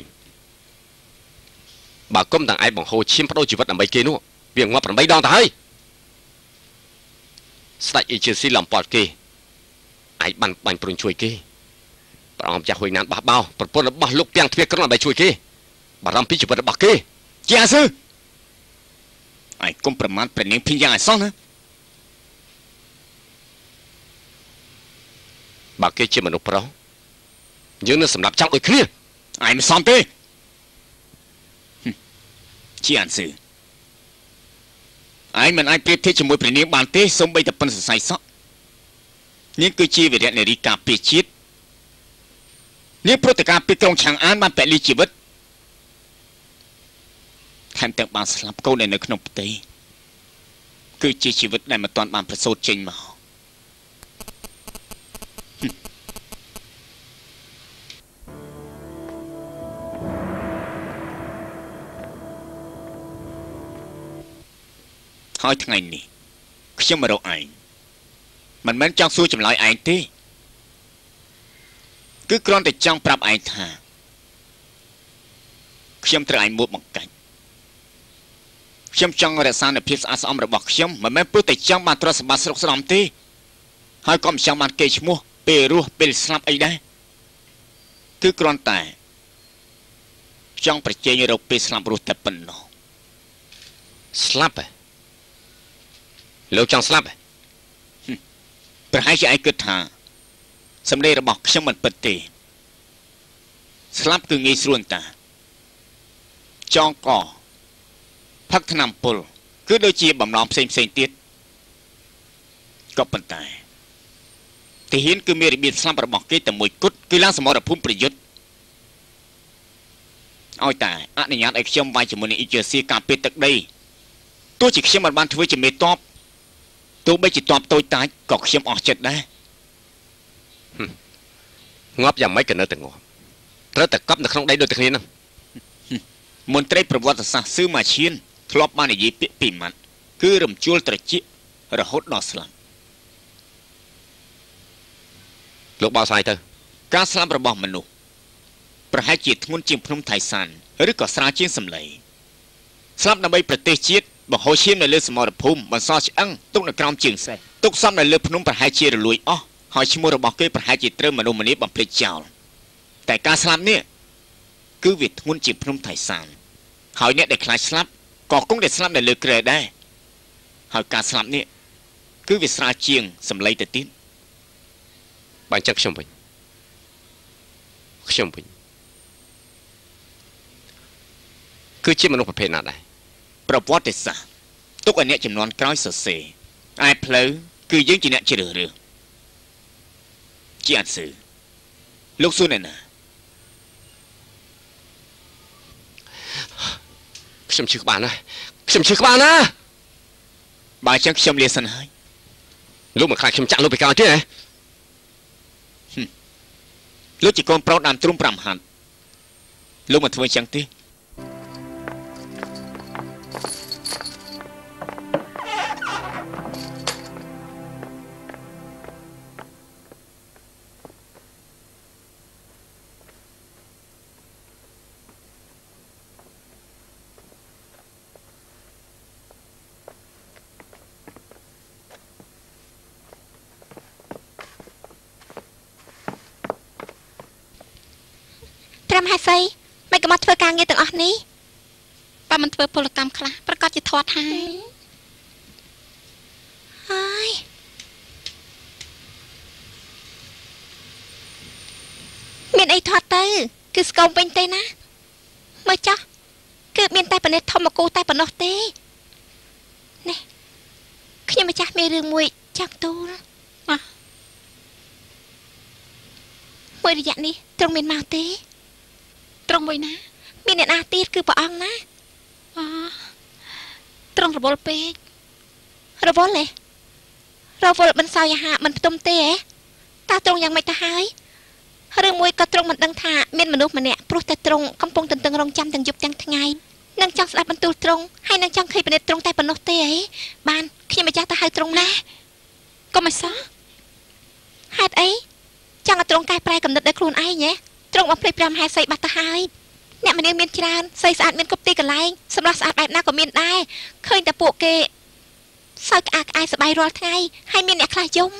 បើគុំទាំងឯងបង្ហូរឈាមបដូរជីវិតដើម្បីគេនោះវាងាប់ប្រាំបីដងទៅហើយស្ដេចអ៊ីជើស៊ីលំពាត់គេឯងបានបាញ់ព្រុញជួយគេព្រះអង្គម្ចាស់ហួយណានបះបោប្រពន្ធរបស់លោកពាំងទ្វារក្រុងដើម្បីជួយគេបារម្ភពីជីវិតរបស់គេជាអាស៊ឺឯងគុំប្រមាថព្រះនាងភីយ៉ាងអសោះណាបើគេជាមនុស្សប្រុសយើងនឹងសម្រាប់ចង់ដូចគ្នាឯងមិនសមទេជាអាស៊ឺឯងមិនអាចប្រៀបធៀបជាមួយព្រះនាងបានទេសូម្បីតែប៉ុនសរសៃសក់នាងគឺជាវីរៈនារីការពារជាតិនាងប្រតិការពីក្រុងឆាងអានបានពលីជីវិតថែមទាំងបានស្លាប់កូននៅក្នុងផ្ទៃគឺជាជីវិតដែលមិនទាន់បានប្រសូតចេញមកហើយថ្ងៃនេះខ្ញុំមករកឯងមិនមែនចង់សួរចម្លើយឯងទេគឺគ្រាន់តែចង់ប្រាប់ឯងថាខ្ញុំត្រូវឲ្យមួតបង្កាច់ខ្ញុំចង់រក្សានូវភាពស្អាតស្អំរបស់ខ្ញុំមិនមែនព្រោះតែចង់បានទ្រព្យសម្បត្តិស្រុកស្រំទេហើយក៏មិនចង់បានគេឈ្មោះពេលរស់ពេលស្លាប់អីដែរគឺគ្រាន់តែចង់ប្រជែងរកពេលស្លាប់រស់តែប៉ុណ្ណោះស្លាប់ហ៎លោកចង់ស្លាប់ហ៎ប្រហែលជាឯងគិតថាសម្ដីរបស់ខ្ញុំមិនពិតទេស្លាប់គឺងាយស្រួលតាចងកផឹកថ្នាំពុលគឺដូចជាបំណងផ្សេងផ្សេងទៀតក៏ប៉ុន្តែទាហានគឺមានរបៀបស្លាប់របស់គេតែមួយគត់គឺឡើងសមរភូមិប្រយុទ្ធឲ្យតែអនុញ្ញាតឲ្យខ្ញុំវាយជាមួយនឹងអ៊ីជើស៊ីការពារទឹកដីទោះជាខ្ញុំមិនបានធ្វើជាមេតបទោះបីជាតបតូចតាចក៏ខ្ញុំអស់ចិត្តដែរងាប់យ៉ាងម៉េចក៏នៅតែងាប់ត្រូវតែកប់នៅក្នុងដីដូចតែគ្នាហ្នឹងមន្ត្រីប្រវត្តិសាស្ត្រស៊ឺម៉ាឈៀនធ្លាប់បាននិយាយពាក្យពីរម៉ាត់គឺរំជួលត្រចៀករហូតដល់ស្លាប់លោកបោះស្រាយទៅការស្លាប់របស់មនុស្សប្រហែលជាធ្ងន់ជាងភ្នំថៃសានឬក៏ស្រាលជាងសម្លេងស្លាប់ដើម្បីប្រទេសជាតិបង្ហូរឈាមនៅលើសមរភូមិបន្សល់ឆ្អឹងទុកនៅក្រោមជើងសេះទុកសំនៅលើភ្នំប្រហែលជារលួយអស់ហើយឈ្មោះរបស់គេប្រហែលជាត្រូវមនុស្សម្នាបំភ្លេចចោលតែការស្លាប់នេះគឺវាធ្ងន់ជាងភ្នំថៃសានហើយអ្នកដែលខ្លាចស្លាប់ក៏គង់តែស្លាប់នៅលើគ្រែដែរហើយការស្លាប់នេះគឺវាស្រាលជាងសម្លេងទៅទៀតបើអញ្ចឹងខ្ញុំវិញខ្ញុំវិញគឺជាមនុស្សប្រភេទណាដែរប្រវត្តិសាស្ត្រទុកឲ្យអ្នកចំនួនក្រោយសរសេរឯផ្លូវគឺយើងជាអ្នកជ្រើសរើសជាអត់សឺលោកសួរអ្នកណាខ្ញុំឈឺក្បាលណាខ្ញុំឈឺក្បាលណាបើអញ្ចឹងខ្ញុំលាសិនហើយលោកមិនខ្លាចខ្ញុំចាក់លោកពីក្រោយទេហ៎លោកជាកូនប្រុសដើមទ្រុំប្រាំហាត់លោកមិនធ្វើអញ្ចឹងទេត្រាំហេសីមិនក៏មកធ្វើការងារទាំងអស់នេះប៉ាមិនធ្វើពលកម្មខ្លះប្រកាសជាធាត់ហើយហើយមានអីធាត់ទៅគឺស្គមវិញទេណាមើលចោះគឺមានតែប៉និតធម្មគូតែប៉ុណ្ណោះទេនេះខ្ញុំម្ចាស់មានរឿងមួយចង់ទូលមកមួយរយៈនេះទ្រង់មានមកទេត្រង់មួយណាមានអ្នកណាទៀតគឺព្រះអង្គណាអូត្រង់រវល់ពេករវល់ទេរវល់មិនសោយអាហារមិនផ្ទុំទេហ៎តើត្រង់យ៉ាងម៉េចទៅហើយរឿងមួយក៏ត្រង់មិនដឹងថាមានមនុស្សម្នាក់ព្រោះតែត្រង់កំពុងតន្ទឹងរង់ចាំទាំងយប់ទាំងថ្ងៃនឹងចង់ស្ដាប់បន្ទូលត្រង់ហើយនឹងចង់ឃើញពិនិត្យត្រង់តែប៉ុណ្ណោះទេហ៎បានខ្ញុំម្ចាស់ទៅហៅត្រង់ណាក៏មិនសោះហេតុអីចង់ឲ្យត្រង់កែប្រែកំណត់ដោយខ្លួនឯងហ៎ត្រង់បំភ្លេចព្រះមហេសីបាត់ទៅហើយអ្នកម្នាងមានច្រើនស្អីស្អាតមានគ្រប់ទីកន្លែងសម្រាប់ស្អាតបែបណាក៏មានដែរឃើញតែពួកគេសើចក្អាកក្អាយសប្បាយរាល់ថ្ងៃហើយមានអ្នកខ្លះយំ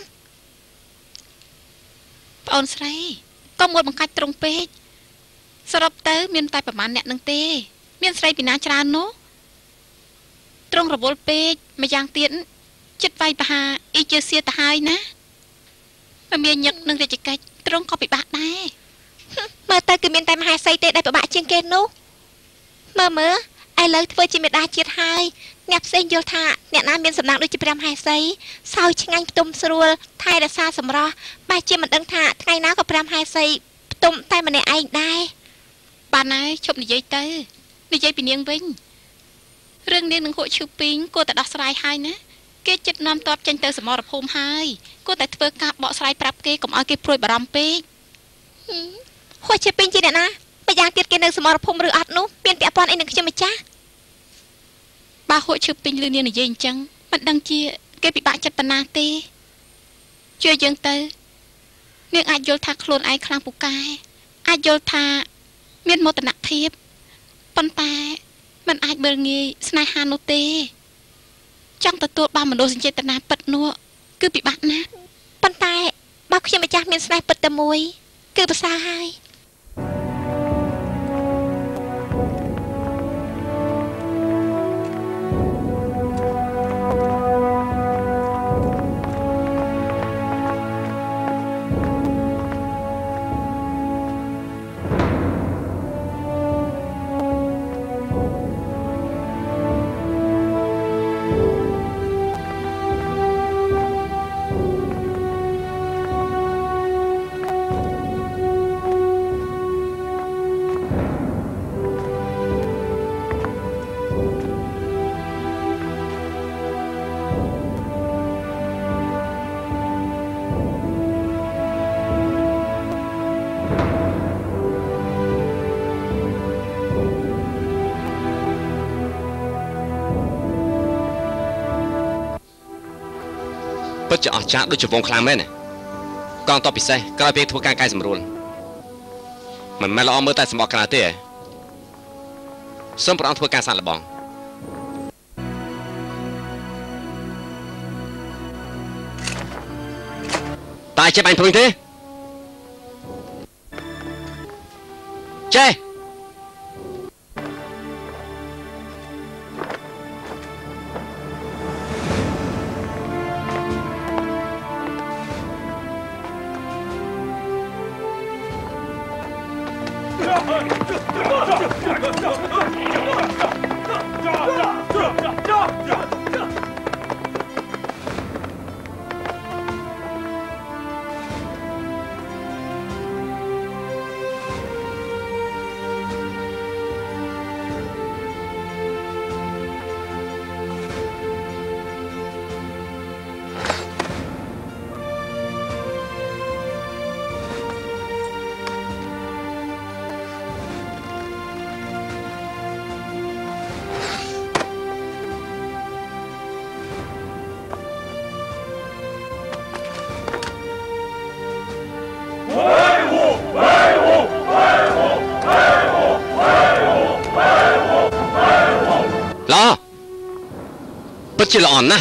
ប្អូនស្រីក៏មួយបង្កាច់ត្រង់ពេកសរុបទៅមានតែប្រហែលអ្នកនឹងទេមានស្រីពីណាច្រើននោះត្រង់រវល់ពេកម្យ៉ាងទៀតចិត្តវាយបហាអ៊ីជើសៀទៅហើយណាមិនមានញឹកនឹងរាជកិច្ចត្រង់ក៏ពិបាកដែរមើលទៅគឺមានតែមហេសីទេដែលពិបាកជាងគេនោះមើលមើលឥឡូវធ្វើជាមេដាជាតិហើយអ្នកផ្សេងយល់ថាអ្នកណាមានសំណាងដូចជាព្រះមហេសីសោយឆ្ងាញ់ផ្ទុំស្រួលថែរក្សាសម្រស់បែរជាមិនដឹងថាថ្ងៃណាក៏ព្រះមហេសីផ្ទុំតែម្នាក់ឯងដែរបានហើយឈប់និយាយទៅនិយាយពីនាងវិញរឿងនាងនឹងហួចឈឺពីងគួរតែដោះស្រាយហើយណាគេចិត្តនាំតបចេញទៅសមរភូមិហើយគួរតែធ្វើការបកស្រាយប្រាប់គេកុំឲ្យគេព្រួយបារម្ភពេកហួចឈឺពីងជាអ្នកណាម្យ៉ាងទៀតគេនៅសមរភូមិឬអត់នោះមានពាក់ព័ន្ធអីនឹងខ្ញុំម្ចាស់បើហួចឈឺពីងលឺនាងនិយាយអញ្ចឹងមិនដឹងជាគេពិបាកចិត្តប៉ុណ្ណាទេជួយយើងទៅនាងអាចយល់ថាខ្លួនឯងខ្លាំងពូកែអាចយល់ថាមានមោទនភាពប៉ុន្តែมันអាចមើលងាយស្នេហានោះទេចង់ទទួលបានមនោសញ្ចេតនាពិតនោះគឺពិបាកណាស់ប៉ុន្តែបើខ្ញុំម្ចាស់មានស្នេហ៍ពិតតែមួយគឺប្រសើរហើយពិតជាអស្ចារ្យដូចជាវងខ្លាំងមែនណាកងតបពិសេសក្រោយពេលធ្វើការកែសម្រួលមិនមែនល្អមើលតែសម្បកក្រាទេសូមព្រះអង្គធ្វើការសាកល្បងតើចេះបាញ់ព្រួយទេចេះជាល្អណាស់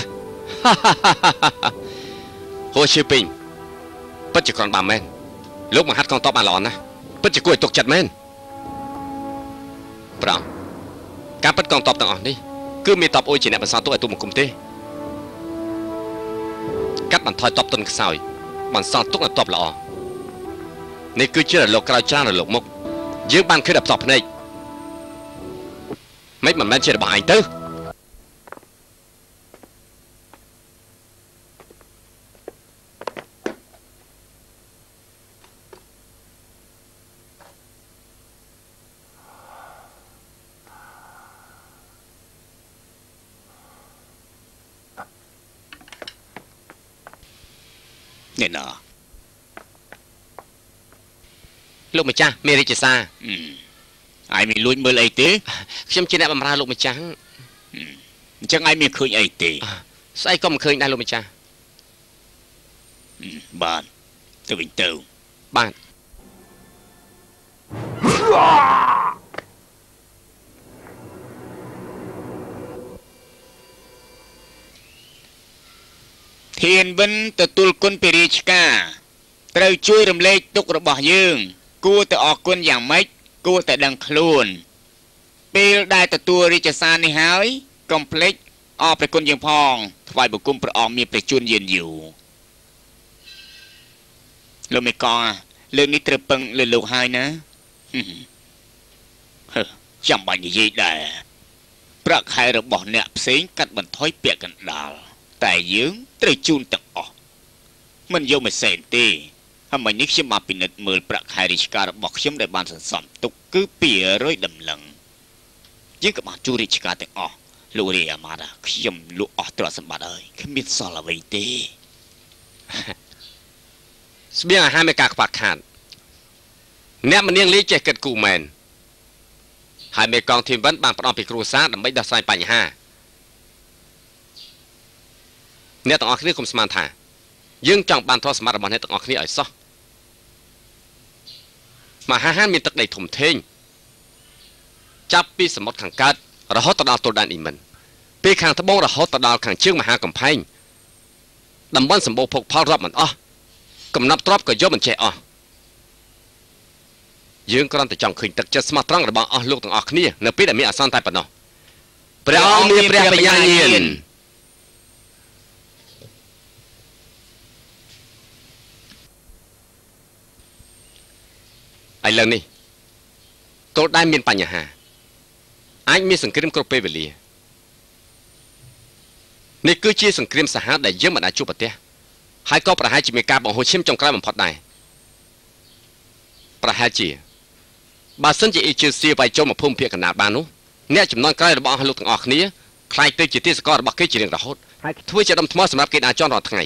ហូឈីពីងពិតជាគ្រាន់បើមែនលោកមហាត់កងតបបានល្អណាស់ពិតជាគួរឲ្យទុកចិត្តមែនប្រងការពិតកងតបទាំងអស់នេះគឺមានតបអុយជាអ្នកបន្សល់ទុកឲ្យទូមង្គមទេកាត់បន្ថយតបទុនខ្សោយបន្សល់ទុកនៅតបល្អនេះគឺជារលកក្រោយច្រើនរលកមុខយើងបានឃើញដល់ផ្សោះភ្នែកមិនមិនមែនជារបស់ឯងទៅនេះណាលោកម្ចាស់មេរិជសាឯងមានលួចមើលអីទេខ្ញុំជាអ្នកបម្រើលោកម្ចាស់អញ្ចឹងឯងមានឃើញអីទេស្អីក៏មិនឃើញដែរលោកម្ចាស់បាទទៅវិញទៅបាទធានវិនទទួលគុណពីរាជការត្រូវជួយរំលែកទុក្ខរបស់យើងគួរតែអរគុណយ៉ាងម៉េចគួរតែដឹងខ្លួនពេលដែលទទួលរាជសារនេះហើយកុំភ្លេចអរព្រះគុណយើងផងថ្វាយបង្គំព្រះអង្គមានព្រះជន្មយឺនយូរលោកមេកងលើកនេះត្រូវពឹងលើលោកហើយណាចាំបាច់និយាយដែរប្រាក់ខែរបស់អ្នកផ្សេងកាត់បន្ថយពាក់កណ្ដាលតែយើងត្រូវជូនទាំងអស់មិនយកមួយសេនទេហើយមិញនេះខ្ញុំបានពិនិត្យមើលប្រាក់ខែរាជការរបស់ខ្ញុំដែលបានសន្សំទុកគឺពីររយដំឡឹងយើងក៏បានជួលរាជការទាំងអស់លោករាជអាមាត្យខ្ញុំលក់អស់ទ្រព្យសម្បត្តិហើយគ្មានសល់អ្វីទេស្បៀងអាហារមានការខ្វះខាតអ្នកម្នាងលាចេះគិតគូរមែនហើយមេកងធីមវិនបានផ្ដំពីគ្រួសារដើម្បីដោះស្រាយបញ្ហាអ្នកទាំងអស់គ្នាកុំស្មានថាយើងចង់បានទ្រព្យសម្បត្តិរបស់អ្នកទាំងអស់គ្នាឲ្យសោះមហាហានមានទឹកដីធំធេងចាប់ពីសមុទ្រខាងកើតរហូតដល់ទល់ដែនអ៊ីមិនពីខាងត្បូងរហូតដល់ខាងជើងមហាកំផែងតំបន់សម្បូរភោគផលរាប់មិនអស់កំណាប់ទ្របក៏យកមិនចេះអស់យើងគ្រាន់តែចង់ឃើញទឹកចិត្តស្មោះត្រង់របស់អស់លោកទាំងអស់គ្នានៅពេលដែលមានអាសន្នតែប៉ុណ្ណោះព្រះអង្គមានព្រះបញ្ញាញាណឥឡូវនេះទល់ដែនមានបញ្ហាអាចមានសង្គ្រាមគ្រប់ពេលវេលានេះគឺជាសង្គ្រាមសាហាវដែលយើងមិនអាចជួបប្រទះហើយក៏ប្រហែលជាមានការបង្ហូរឈាមចុងក្រោយបំផុតដែរប្រហែលជាបើសិនជាអ៊ីជើសៀវាយចូលមកភូមិភាគកណ្ដាលបាននោះអ្នកចំនួនក្រោយរបស់អស់លោកទាំងអស់គ្នាខ្លាយទៅជាទាសកររបស់គេជារៀងរហូតហើយធ្វើជាដុំថ្មសម្រាប់គេដាក់ចន់រាល់ថ្ងៃ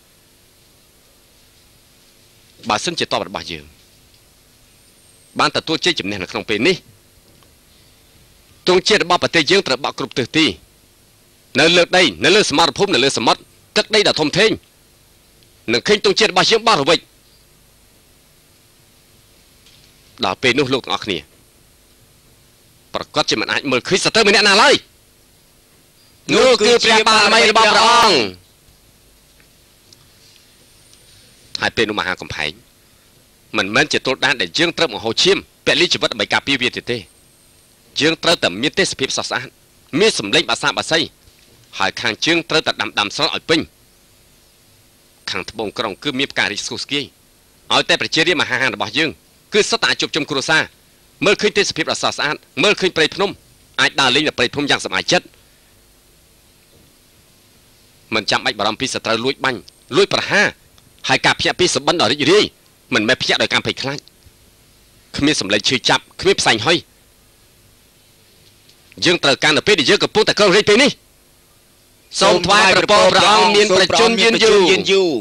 បើសិនជាតបរបស់យើងបានទទួលជ័យជំនះនៅក្នុងពេលនេះទង់ជាតិរបស់ប្រទេសយើងត្រូវបាក់គ្រប់ទិសទីនៅលើដីនៅលើសមរភូមិនៅលើសមុទ្រទឹកដីដ៏ធំធេងនឹងឃើញទង់ជាតិរបស់យើងបោះរវិចដល់ពេលនោះលោកទាំងអស់គ្នាប្រកាសជាមិនអាចមើលឃើញសត្រូវម្នាក់ណាឡើយនោះគឺព្រះបារមីរបស់ព្រះអង្គហើយពេលនោះមហាកំផែងមិនមែនជាទល់ដែនដែលយើងត្រូវបង្ហូរឈាមពលីជីវិតដើម្បីការពារវាទេយើងត្រូវតែមានទេសភាពស្រស់ស្អាតមានសម្លេងបាសាបាសីហើយខាងជើងត្រូវតែដាំដាំស្រស់ឲ្យពេញខាងត្បូងក្រុងគឺមានផ្ការីកស្គុះស្គាយឲ្យតែប្រជារាស្ត្រមហាហានរបស់យើងគឺសុទ្ធតែអាចជួបជុំគ្រួសារមើលឃើញទេសភាពដ៏ស្រស់ស្អាតមើលឃើញព្រៃភ្នំអាចដើរលេងនៅព្រៃភ្នំយ៉ាងសប្បាយចិត្តមិនចាំបាច់បារម្ភពីសត្រូវលួចបាញ់លួចប្រហារហើយការភ្ញាក់ពីសម្បត្តិដ៏រីករាយមិនមែនភ្ញាក់ដោយការភ័យខ្លាចគ្មានសម្លេងឈឺចាប់គ្មានផ្សែងហុយយើងត្រូវការនៅពេលដែលយើងកំពុងតែក្រោករាជពេលនេះសូមថ្វាយព្រះពរព្រះអង្គមានប្រជញ្ញយឺនយូរ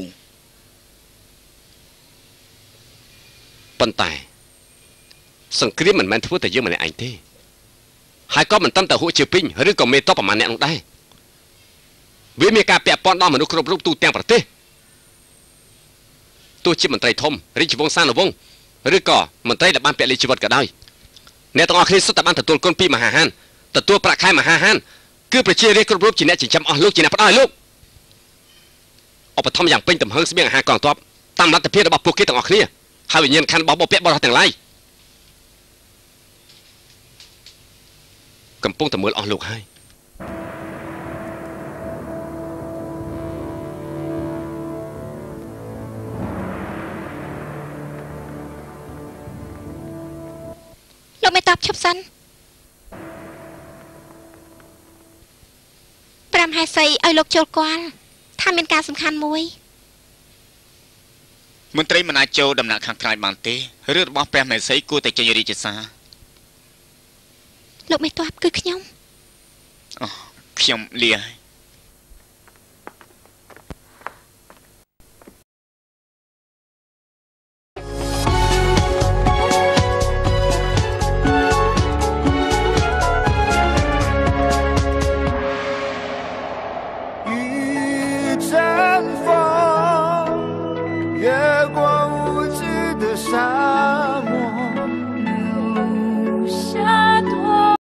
ប៉ុន្តែសង្គ្រាមមិនមែនធ្វើតែយើងម្នាក់ឯងទេហើយក៏មិនត្រឹមតែហួចជើពីងឬក៏មេតបប្រមាណអ្នកនោះដែរវាមានការពាក់ព័ន្ធដល់មនុស្សគ្រប់រូបទូទាំងប្រទេសទោះជាមន្ត្រីធំរាជវង្សានុវង្សឬក៏មន្ត្រីដែលបានពលីជីវិតក៏ដោយអ្នកទាំងអស់គ្នាសុទ្ធតែបានទទួលគុណពីមហាហានទទួលប្រាក់ខែមហាហានគឺប្រជារាស្ត្រគ្រប់រូបជាអ្នកចិញ្ចឹមអស់លោកជាអ្នកផ្ដល់ឲ្យលោកឧបត្ថម្ភយ៉ាងពេញទំហឹងស្បៀងអាហារកងទ័ពតាមលទ្ធភាពរបស់ពួកគេទាំងអស់គ្នាហើយវិញ្ញាណក្ខន្ធរបស់បុព្វបុរសទាំងឡាយកំពុងតែមើលអស់លោកហើយលោកមេតបឈប់សិនប្រាំហែសីឲ្យលោកចូលគាល់ថាមានការសំខាន់មួយមន្ត្រីមិនអាចចូលដំណាក់ខាងក្រៅបានទេរឿងរបស់ព្រះមហេសីគួរតែចេញរាជសារលោកមេតបគឺខ្ញុំអូខ្ញុំលា